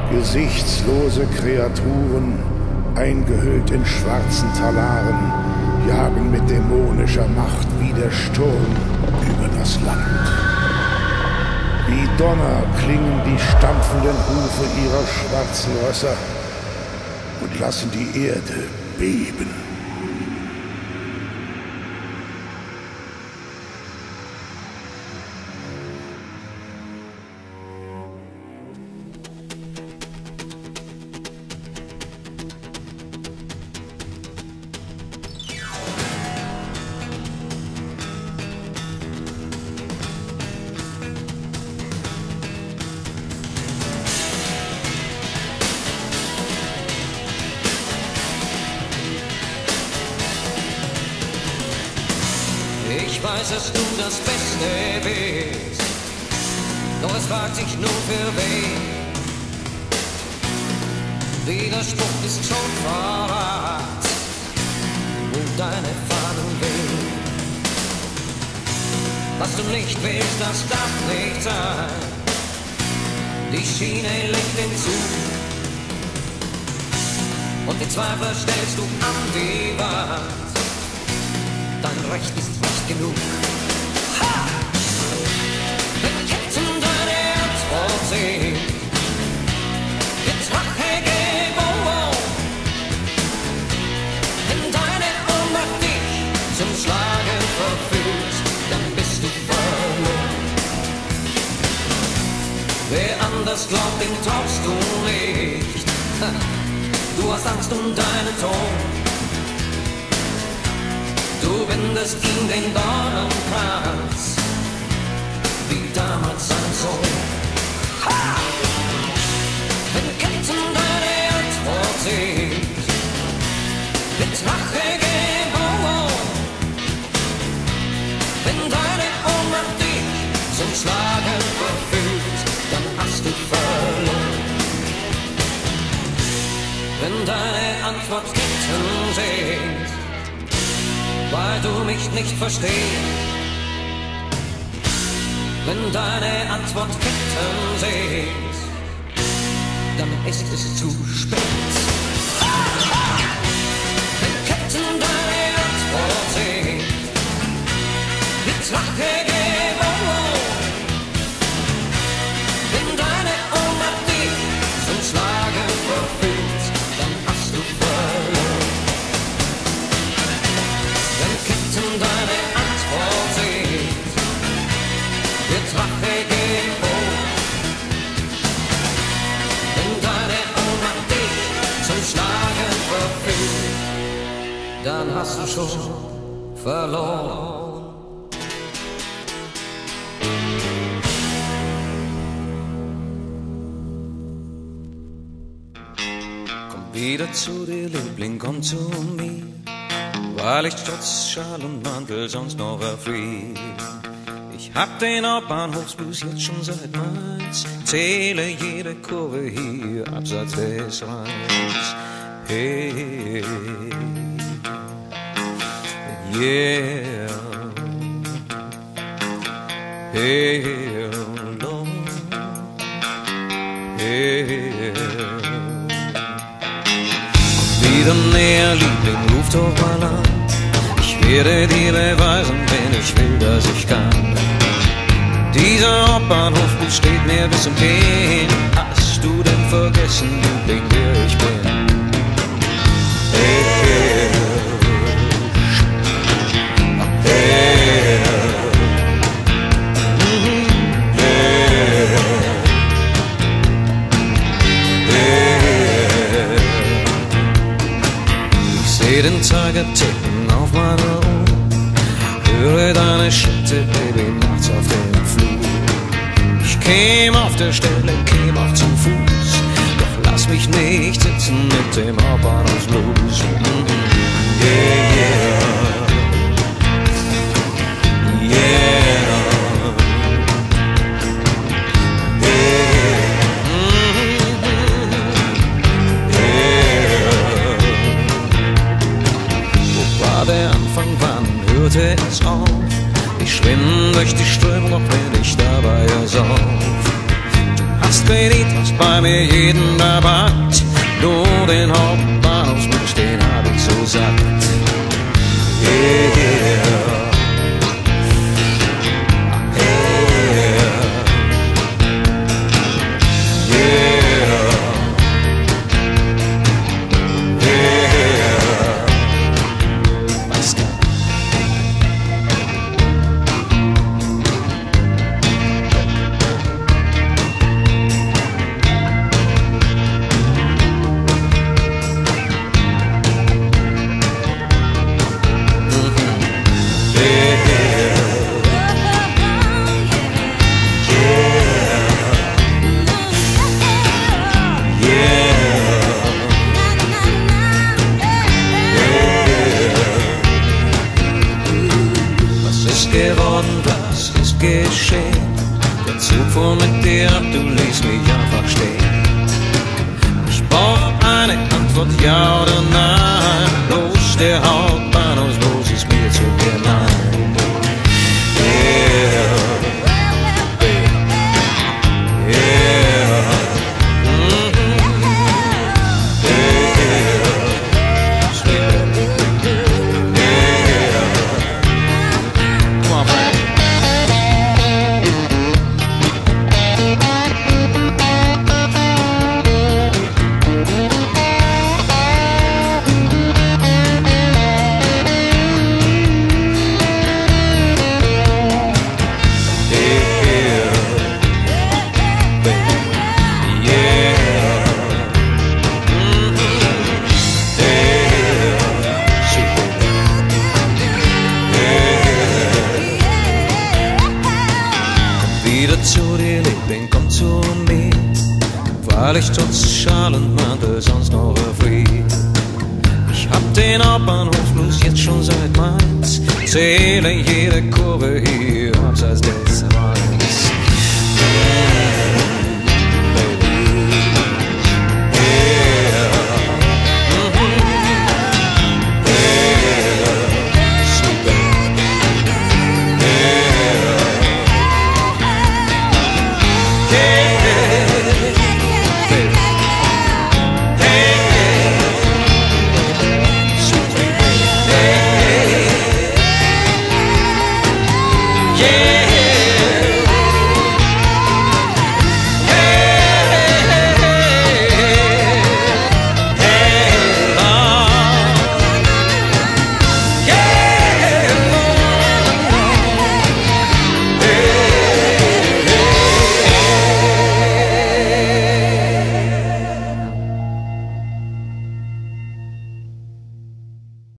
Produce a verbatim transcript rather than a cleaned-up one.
Gesichtslose Kreaturen, eingehüllt in schwarzen Talaren, jagen mit dämonischer Macht wie der Sturm über das Land. Wie Donner klingen die stampfenden Hufe ihrer schwarzen Rösser und lassen die Erde beben. Ich weiß, dass du das Beste bist, doch es fragt sich nur für wen. Widerspruch ist schon Verrat, wo deine Fahnen wehen. Was du nicht willst, das darf nicht sein. Die Schiene legt den Zug und die Zweifel stellst du an die Wand. Dein Recht ist nicht genug. Ha! Wenn Ketten deine Antwort sehen, wird Rache geboren. Wenn deine Ohnmacht dich zum Schlagen verführt, dann bist du verloren. Wer anders glaubt, den traust du nicht. Ha! Du hast Angst um deinen Ton. Du bindest ihm den Dornenkranz, wie damals sein Sohn. Ha! Wenn Ketten deine Antwort sind, wird Rache geboren. Wenn deine Ohnmacht dich zum Schlagen verführt, dann hast du verloren. Wenn deine Antwort Ketten sind, weil du mich nicht verstehst. Wenn deine Antwort Ketten sind, dann ist es zu spät. Wenn Ketten deine Antwort sind, wird Rache geboren. Wenn deine Ohnmacht dich zum Schlagen verführt, dann hast du verloren. Deine Antwort sind, wird Rache geboren. Wenn deine Ohnmacht dich zum Schlagen verführt, dann hast du schon verloren. Komm wieder zu dir, Liebling, komm zu mir, weil ich trotz Schal und Mantel sonst noch erfriere. Ich hab den Hauptbahnhofsblues jetzt schon seit Mainz, zähle jede Kurve hier abseits des Rheins. Hey, yeah, hey, Lord, hey. Wieder näher, Liebling, ruft auf mein Land. Ich werde dir beweisen, wenn ich will, dass ich kann. Dieser Hauptbahnhof steht mir bis zum Gehen. Hast du denn vergessen, Liebling, wer ich bin? Hey, hey, hey, hey. Ich seh den Tiger ticken auf meiner Uhr, höre deine Schritte, Baby, nachts auf dem Flur. Ich käm auf der Stelle, käm auch zu Fuß, doch lass mich nicht sitzen mit dem Hauptbahnhofsblues. Yeah, yeah, yeah, yeah. Wo war der Anfang, wann hörte es auf? Ich schwimm durch die Strömung, auch wenn ich dabei ersauf. Du hast Kredit, was bei mir jeden Rabatt. Nur den Hauptbahnhofsbus, den hab ich so satt. Yeah, yeah. Geworden, was ist geschehen? Der Zug fuhr mit dir ab, du ließt mich einfach stehen. Ich brauch eine Antwort, ja oder nein. Los, der Hauptbahnhofsbus ist mir zu gemein. Yeah, yeah, mm-hmm. Yeah, sweet baby. Wieder zu dir, Liebling, komm zu mir, weil ich trotz Schal und Mantel sonst noch erfriere. Ich hab den Hauptbahnhofsblues jetzt schon seit Mainz, zähle jede Kurve hier abseits des Rheins.